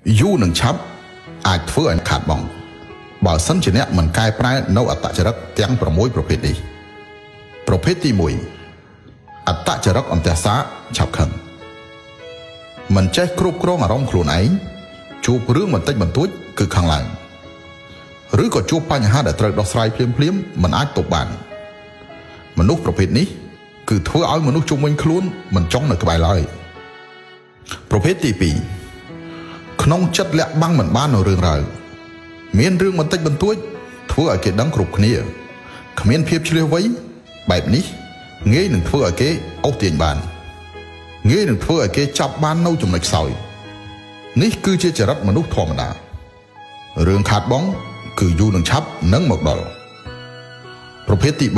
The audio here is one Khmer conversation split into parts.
យូរនឹងឆាប់អាចធ្វើឲ្យខាតបង់បើសិនជាអ្នកមិនកែប្រែនៅអត្តចរិតទាំង6ប្រភេទនេះប្រភេទទី1អត្តចរិតអន្តរសាឆាប់ខឹងមិនចេះគ្រប់គ្រងអារម្មណ៍ខ្លួនឯងជួបរឿងបន្តិចបន្តួចគឺខឹងឡើងឬក៏ជួបបញ្ហាដែលត្រូវដោះស្រាយភ្លាមមិនអាចទប់បានមនុស្សប្រភេទនេះគឺធ្វើឲ្យមនុស្សជុំវិញខ្លួនមិនចង់នៅក្បែរឡើយប្រភេទទី2ក្នុងចិត្តលាក់បាំងមិនបាននៅរឿងរ៉ាវមានរឿងបន្តិចបន្តួចធ្វើឲ្យគេដឹងគ្រប់គ្នាគ្មានភាពឆ្លៀសវៃបែបនេះងាយនឹងធ្វើឲ្យគេអូសទាញបានងាយនឹងធ្វើឲ្យគេចាប់បាននៅចំណុចខ្សោយនេះគឺជាចរិតមនុស្សធម្មតារឿងខាតបង់គឺយូរនឹងឆាប់នឹងមកដល់ប្រភេទទី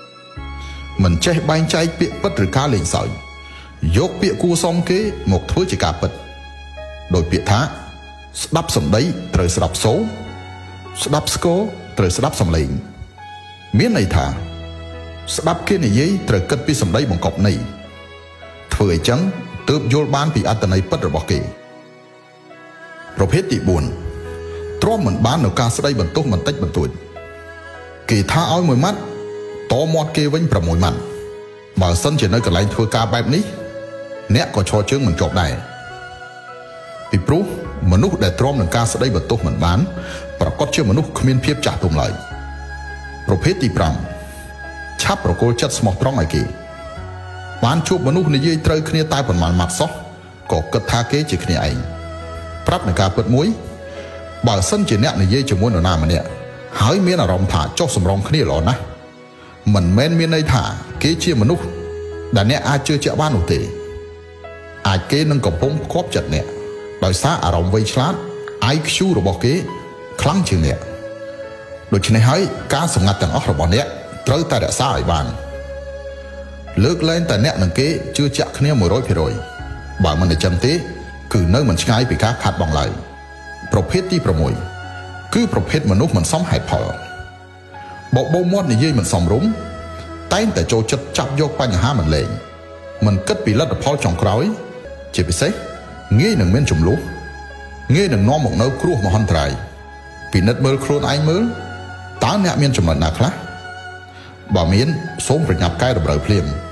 3មិនចេះបែងចែកពាក្យពិតឬការលេងសើចយកពាក្យគួរសមគេមកធ្វើជាការពិតដោយពាក្យថាស្ដាប់សម្ដីត្រូវស្ដាប់សូរស្ដាប់ស្គរត្រូវស្ដាប់សំឡេងមានន័យថាស្ដាប់គេនិយាយត្រូវគិតពីសម្ដីបង្កប់ន័យធ្វើអញ្ចឹងទើបយល់បានពីអត្ថន័យពិតរបស់គេប្រភេទទី4ទ្រាំមិនបាននៅការស្ដីបន្ទោសបន្តិចបន្តួចគេថាឲ្យ1ម៉ាត់តមាត់គេវិញ6ម៉ាត់បើសិនជានៅកន្លែងធ្វើការបែបនេះអ្នកក៏ឈរជើងមិនជាប់ដែរពីព្រោះមនុស្សដែលទ្រាំនឹងការស្ដីបន្ទោសមិនបានប្រកបជាមនុស្សគ្មានភាពចាស់ទុំឡើយប្រភេទទី5ឆាប់ប្រគល់ចិត្តស្មោះត្រង់ឲ្យគេបានជួបមនុស្សនិយាយត្រូវគ្នាតែប៉ុន្មានម៉ាត់សោះក៏គិតថាគេជាគ្នាឯងប្រាប់នឹងការពិតមួយបើសិនជាអ្នកនិយាយជាមួយនរណាម្នាក់ហើយមានអារម្មណ៍ថាចុះសម្រងគ្នាល្អណាស់មិនមែនមានន័យថាគេជាមនុស្សដែលអ្នកអាចជឿជាក់បាននោះទេអាចគេនឹងកំពុងផ្គប់ចិត្តអ្នកដោយសារអារម្មណ៍វៃឆ្លាត IQ របស់គេខ្លាំងជាងអ្នកដូច្នេះហើយការសម្ងាត់ទាំងអស់របស់អ្នកត្រូវតែរក្សាឲ្យបានលើកលែងតែអ្នកនិងគេជឿជាក់គ្នា 100% បើមិនអញ្ចឹងទេគឺនៅមិនឆ្ងាយពីការខាតបង់ឡើយប្រភេទទី6គឺប្រភេទមនុស្សមិនសមហេតុផលបបោមាត់និយាយមិនសមរម្យតែងតែចូលចិត្តចាប់យកបញ្ហាមិនលេងមិនគិតពីលទ្ធផលចុងក្រោយជាពិសេសងាយនឹងមានចំនួនងាយនឹងនាំមកនៅគ្រោះមហន្តរាយពិនិត្យមើលខ្លួនឯងមើលតើអ្នកមានចំណុចណាខ្លះបើមានសូមប្រញាប់កែតម្រូវភ្លាម